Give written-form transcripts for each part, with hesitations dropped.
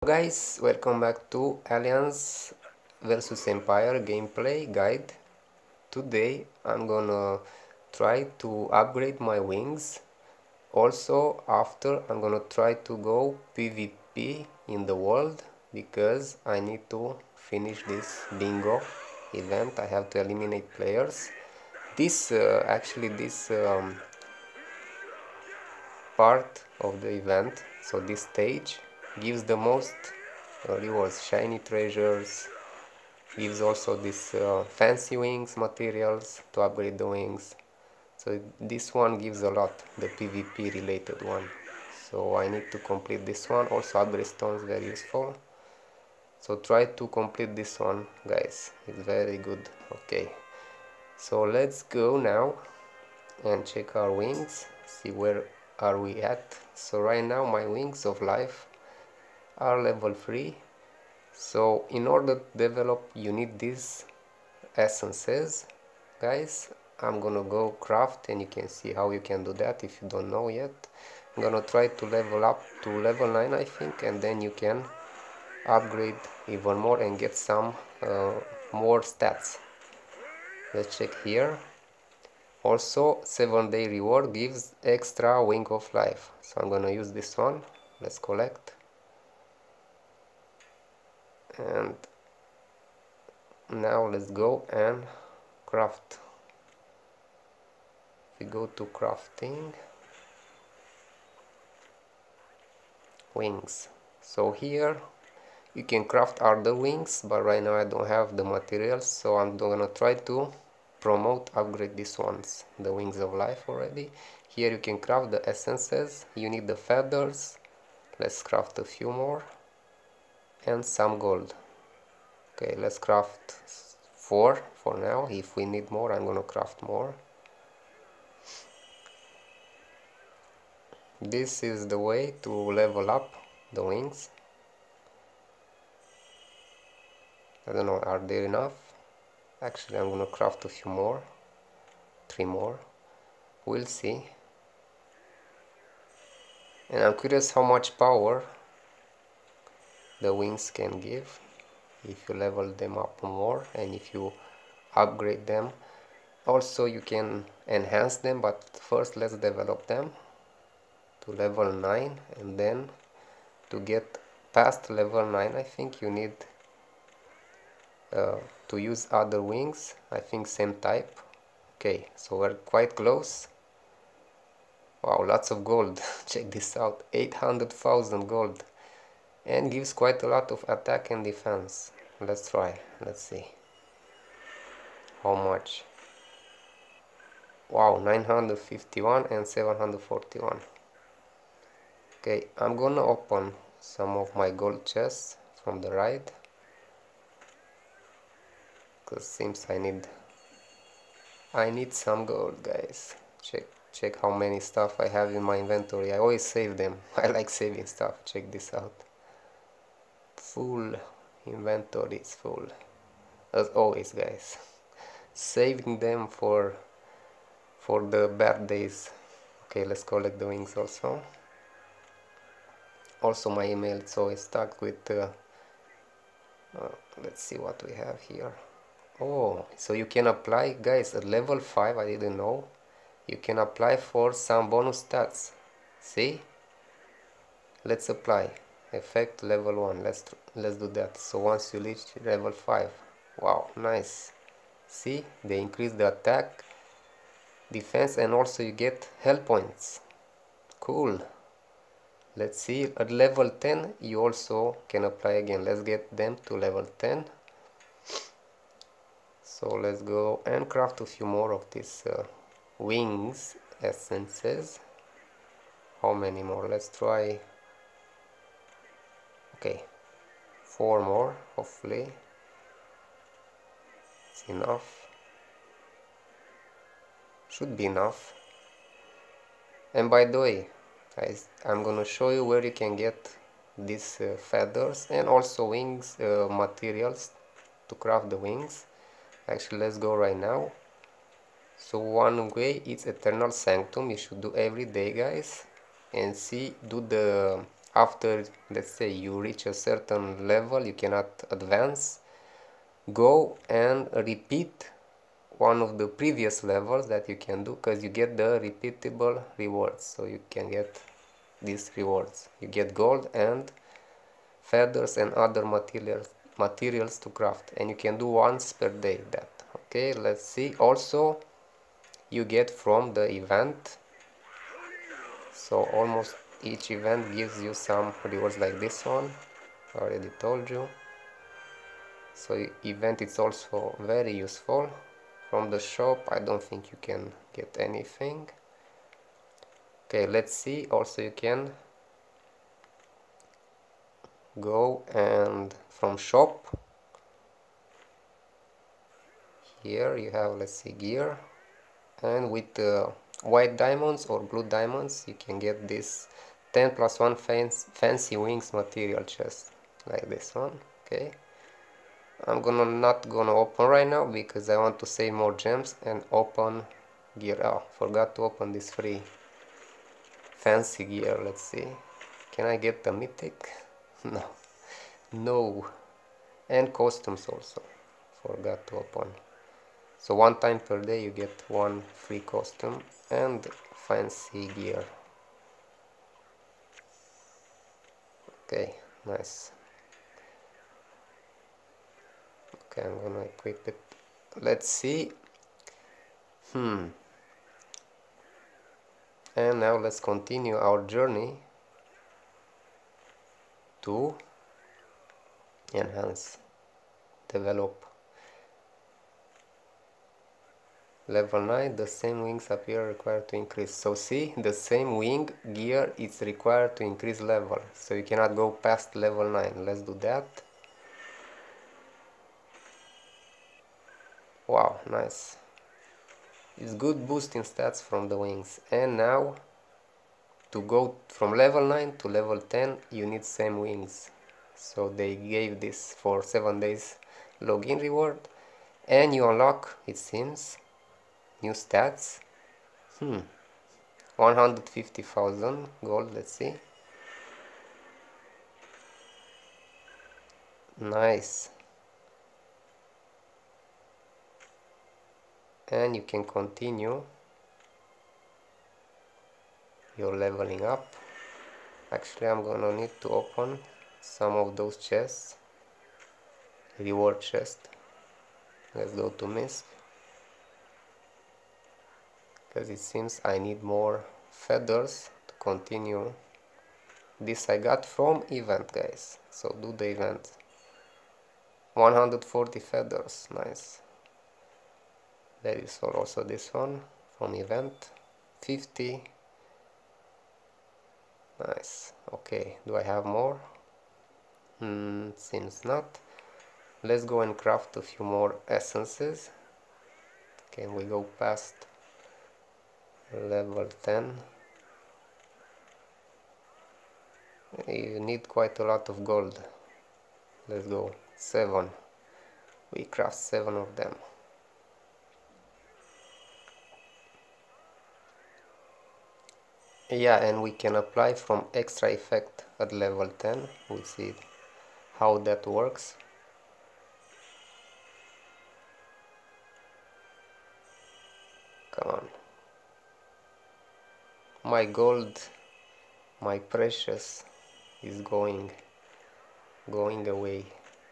Guys, welcome back to Alliance vs Empire gameplay guide. Today I'm gonna try to upgrade my wings. Also, after I'm gonna try to go PvP in the world because I need to finish this bingo event. I have to eliminate players. This part of the event, so this stage gives the most rewards, shiny treasures, gives also this fancy wings materials to upgrade the wings. So this one gives a lot, the PvP related one. So I need to complete this one. Also upgrade stones, very useful. So try to complete this one, guys. It's very good. Okay, so let's go now and check our wings, see where are we at. So right now my wings of life are level 3. So in order to develop you need these essences, guys. I'm gonna go craft and you can see how you can do that if you don't know yet. I'm gonna try to level up to level 9 I think, and then you can upgrade even more and get some more stats. Let's check here. Also 7-day reward gives extra wing of life, so I'm gonna use this one. Let's collect, and now let's go and craft. We go to crafting, wings. So here you can craft other wings, but right now I don't have the materials, so I'm gonna try to promote upgrade these ones, the wings of life already. Here you can craft the essences. You need the feathers. Let's craft a few more and some gold. Okay, let's craft 4 for now. If we need more, I'm gonna craft more. This is the way to level up the wings. I don't know, are there enough? Actually, I'm gonna craft a few more, 3 more. We'll see. And I'm curious how much power the wings can give if you level them up more and if you upgrade them. Also you can enhance them, but first let's develop them to level 9, and then to get past level 9 I think you need to use other wings, I think same type. Okay, so we're quite close. Wow, lots of gold. Check this out, 800,000 gold, and gives quite a lot of attack and defense. Let's try, let's see how much. Wow, 951 and 741. Okay, I'm gonna open some of my gold chests from the right, because seems I need some gold, guys. Check how many stuff I have in my inventory. I always save them. I like saving stuff. Check this out. Full inventory is full. As always, guys. Saving them for the bad days. Okay, let's collect the wings also. Also my email is always stuck with let's see what we have here. Oh, so you can apply, guys, at level 5, I didn't know, you can apply for some bonus stats. See, let's apply effect level 1. Let's do that. So once you reach level 5, wow, nice. See, they increase the attack, defense, and also you get health points. Cool. Let's see, at level 10 you also can apply again. Let's get them to level 10. So let's go and craft a few more of these wings essences. How many more? Let's try, okay, 4 more, hopefully it's enough. Should be enough. And by the way, I'm gonna show you where you can get these feathers and also wings materials to craft the wings. Actually, let's go right now. So one way is Eternal Sanctum. You should do every day, guys, and see, do the after, let's say, you reach a certain level, you cannot advance, go and repeat one of the previous levels that you can do, because you get the repeatable rewards. So you can get these rewards. You get gold and feathers and other materials to craft, and you can do once per day that. Okay, let's see. Also, you get from the event, so almost each event gives you some rewards like this one. I already told you. So event is also very useful. From the shop I don't think you can get anything. Okay, let's see. Also you can go and from shop, here you have, let's see, gear, and with white diamonds or blue diamonds you can get this 10+1 fancy wings material chest like this one. Okay, I'm not gonna open right now because I want to save more gems and open gear. Oh, forgot to open this free fancy gear. Let's see, can I get the mythic? No. And costumes also forgot to open. So one time per day you get one free costume and fancy gear. Okay, nice. Okay, I'm gonna equip it. Let's see. And now let's continue our journey to enhance, develop. Level 9, the same wings appear required to increase. So see, the same wing gear is required to increase level. So you cannot go past level 9. Let's do that. Wow, nice. It's good boost in stats from the wings. And now, to go from level 9 to level 10, you need same wings. So they gave this for 7 days login reward. And you unlock, it seems, new stats. 150,000 gold, let's see. Nice. And you can continue your leveling up. Actually, I'm gonna need to open some of those chests, reward chest. Let's go to Misk, because it seems I need more feathers to continue. This I got from event, guys, so do the event. 140 feathers, nice. There is also this one from event, 50. Nice. Okay, do I have more? Seems not. Let's go and craft a few more essences. Can we go past level 10? You need quite a lot of gold. Let's go. 7. We craft 7 of them. Yeah, and we can apply from extra effect at level 10. We'll see how that works. Come on. My gold, my precious, is going away.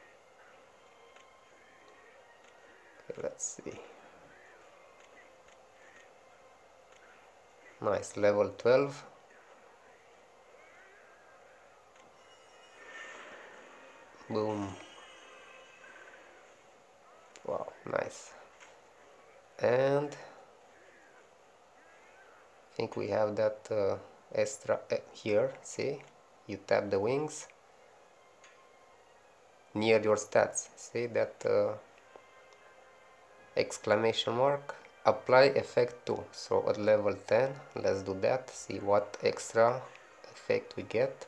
Okay, let's see. Nice, level 12. Boom. Wow, nice. And I think we have that extra here. See, you tap the wings near your stats. See that exclamation mark? Apply effect 2. So at level 10, let's do that. See what extra effect we get.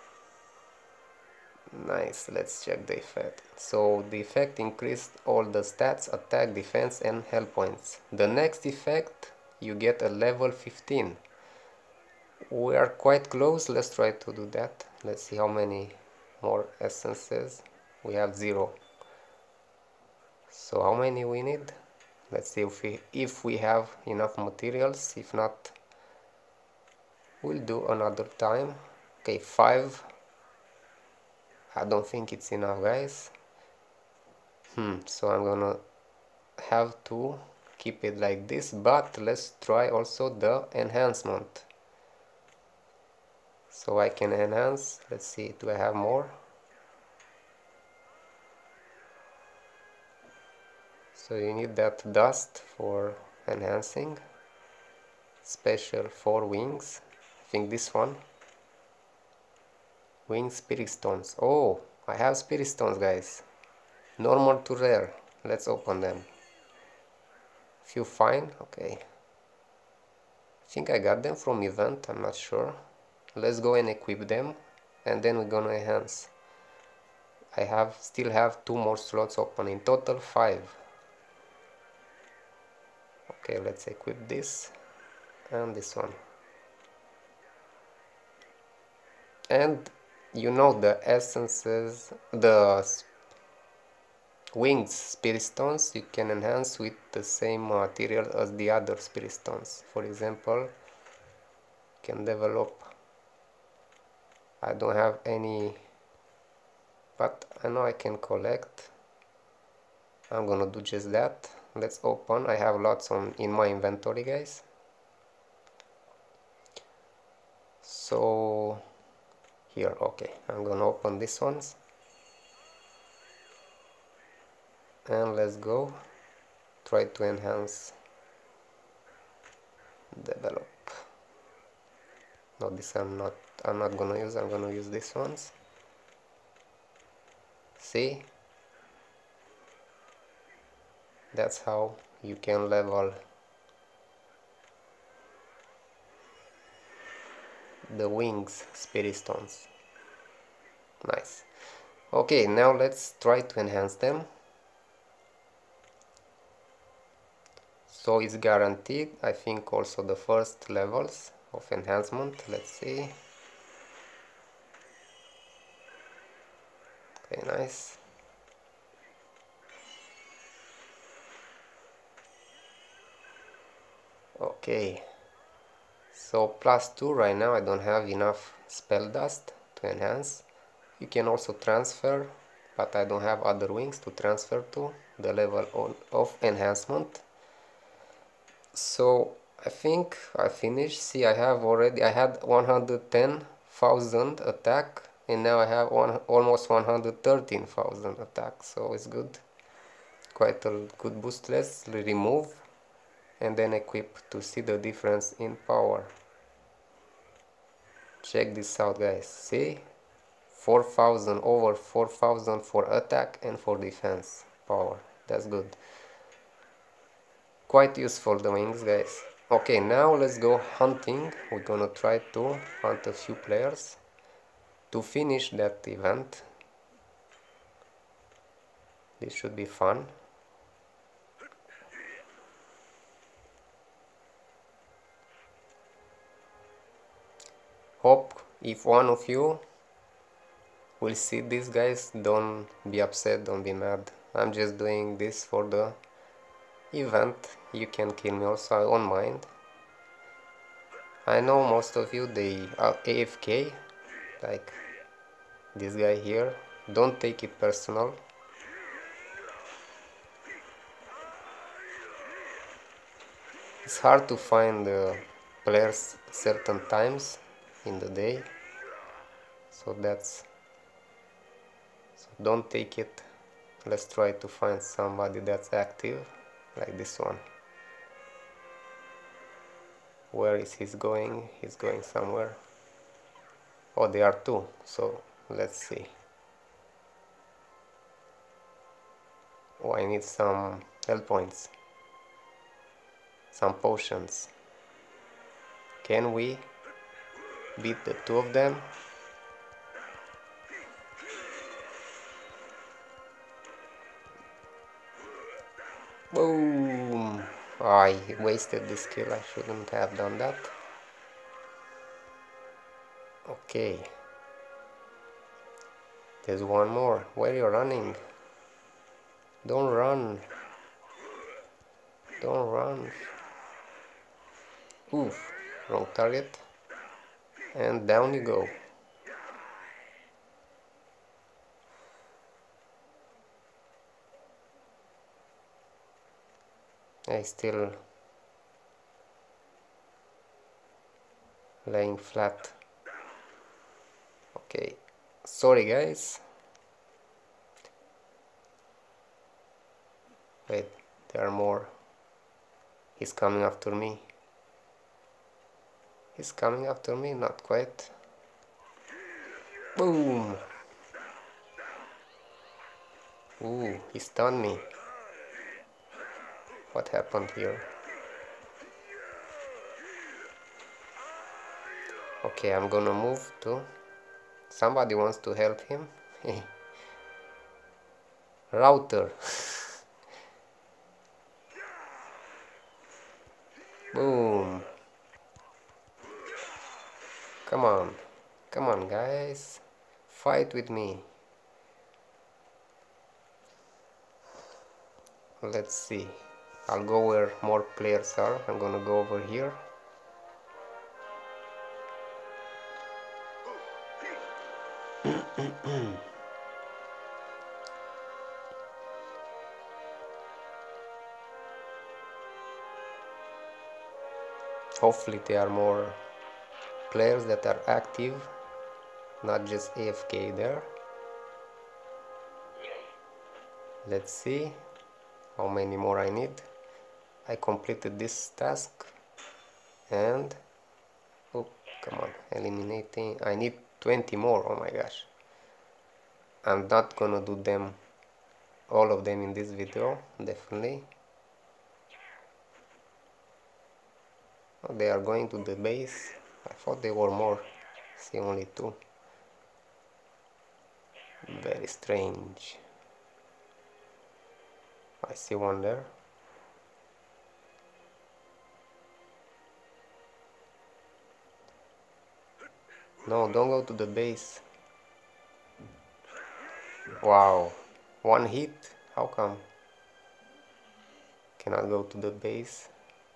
Nice, let's check the effect. So the effect increased all the stats, attack, defense and health points. The next effect you get at level 15. We are quite close. Let's try to do that. Let's see how many more essences. We have 0. So how many we need? Let's see if we have enough materials. If not, we'll do another time. Okay, 5. I don't think it's enough, guys. So I'm gonna have to keep it like this, but let's try also the enhancement. So I can enhance. Let's see, do I have more? So you need that dust for enhancing. Special for wings. I think this one. Wing spirit stones. Oh, I have spirit stones, guys. Normal to rare. Let's open them. Few fine. Okay. I think I got them from event. I'm not sure. Let's go and equip them, and then we're gonna enhance. I still have 2 more slots open. In total 5. Okay, let's equip this and this one. And you know the essences, the wings spirit stones, you can enhance with the same material as the other spirit stones. For example, can develop. I don't have any, but I know I can collect. I'm gonna do just that. Let's open. I have lots in my inventory, guys. So here, okay, I'm gonna open these ones, and let's go try to enhance, develop. No, this I'm not gonna use. I'm gonna use these ones. See, that's how you can level the wings spirit stones. Nice. Okay, now let's try to enhance them. So it's guaranteed. I think also the first levels of enhancement. Let's see. Okay, nice. Okay, so +2 right now. I don't have enough spell dust to enhance. You can also transfer, but I don't have other wings to transfer to the level of enhancement. So I think I finished. See, I had 110,000 attack, and now I have almost 113,000 attack, so it's good. Quite a good boost. Let's remove and then equip to see the difference in power. Check this out, guys. See, 4,000, over 4,000 for attack and for defense power. That's good. Quite useful, the wings, guys. Okay, now let's go hunting. We're gonna try to hunt a few players to finish that event. This should be fun. Hope if one of you will see this, guys, don't be upset, don't be mad. I'm just doing this for the event. You can kill me also, I don't mind. I know most of you, they are AFK, like this guy here. Don't take it personal. It's hard to find players certain times in the day, so don't take it. Let's try to find somebody that's active, like this one. Where is he going? He's going somewhere. Oh, there are 2, so let's see. Oh, I need some health points, some potions. Can we beat the 2 of them? Boom! I wasted this skill. I shouldn't have done that. Okay. There's one more. Where are you running? Don't run. Don't run. Oof. Wrong target. And down you go. I still laying flat. Okay. Sorry guys. Wait, there are more. He's coming after me. He's coming after me, not quite. Boom! Ooh, he stunned me. What happened here? Okay, I'm gonna move to... Somebody wants to help him? Router! Boom! Come on. Come on, guys. Fight with me. Let's see. I'll go where more players are. I'm gonna go over here. Hopefully there are more players that are active, not just AFK there. Let's see how many more I need. I completed this task and oh, come on, eliminating. I need 20 more. Oh my gosh, I'm not gonna do them, all of them in this video, definitely. Oh, they are going to the base. I thought there were more. See, only 2. Very strange. I see one there. No, don't go to the base. Wow, 1 hit? How come? Cannot go to the base.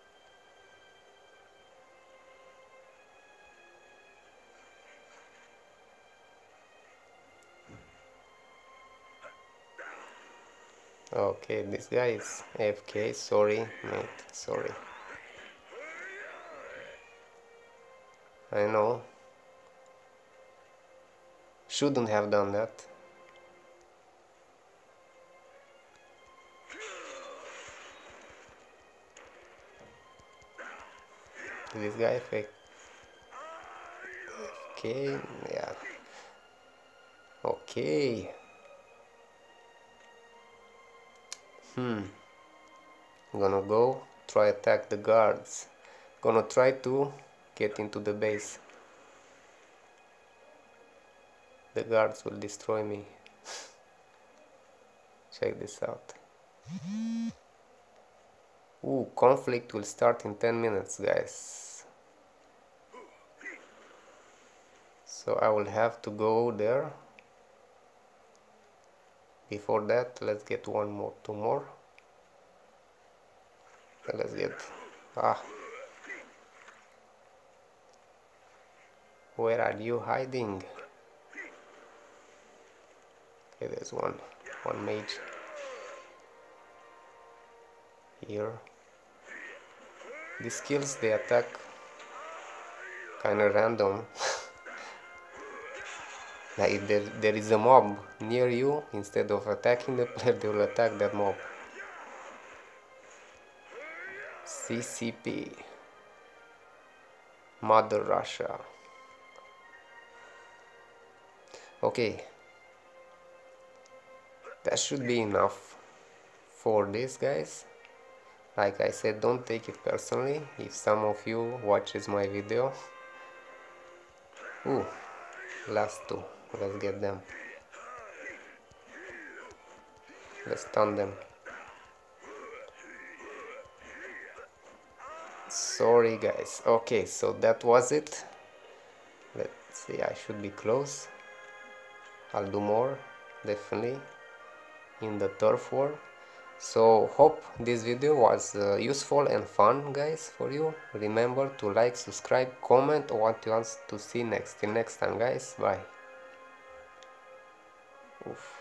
Okay, this guy is AFK. Sorry, mate. Sorry. I know. Shouldn't have done that. This guy fake. Okay, yeah. Okay. I'm gonna go try attack the guards. Gonna try to get into the base. The guards will destroy me. Check this out. Ooh, conflict will start in 10 minutes, guys. So I will have to go there. Before that, let's get 2 more. Let's get... Where are you hiding? Okay, there's one mage here. These skills, they attack kinda random. Like if there is a mob near you, instead of attacking the player, they will attack that mob. CCP, Mother Russia. Okay, that should be enough for this, guys. Like I said, don't take it personally if some of you watches my video. Ooh, last 2. Let's get them. Let's stun them. Sorry guys. Okay, so that was it. Let's see, I should be close. I'll do more definitely in the turf war. So hope this video was useful and fun, guys, for you. Remember to like, subscribe, comment what you want to see next. Till next time, guys, bye. Oof.